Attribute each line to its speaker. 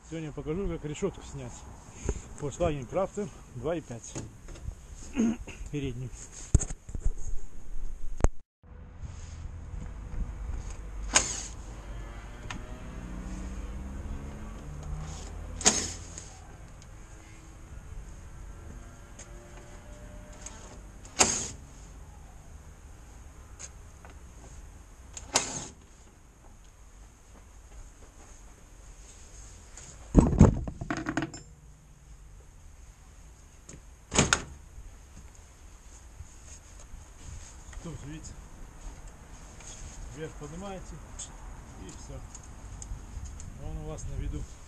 Speaker 1: Сегодня покажу, как решетку снять. Volkswagen Crafter 2.5 передний. Тут видите, вверх поднимаете и все. Он у вас на виду.